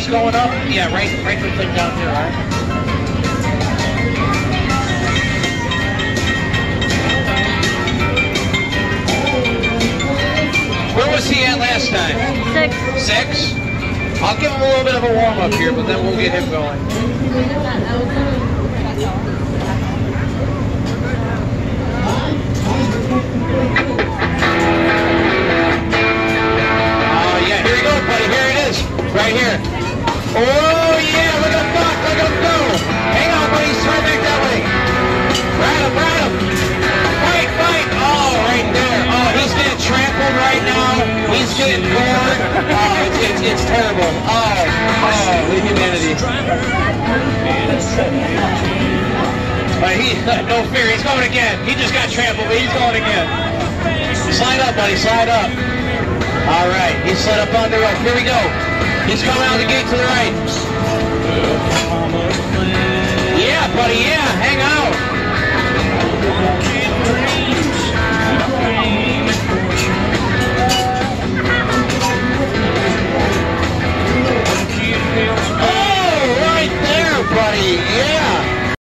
going up? Yeah, right click down there, all right? Where was he at last time? 6. 6? I'll give him a little bit of a warm-up here, but then we'll get him going. Oh, yeah, here he goes, buddy. Here it is. Right here. Oh, yeah, look at him buck. Look at him go. Hang on, buddy. He's trying back that way. Ride him, ride him. Fight, fight. Oh, right there. Oh, he's getting trampled right now. He's getting gored. Oh, it's terrible. Oh, the humanity. But no fear, he's going again. He just got trampled, but he's going again. Slide up, buddy, slide up. All right, he's slid up on the rope. Here we go. He's coming out of the gate to the right. Yeah, buddy, yeah, hang out.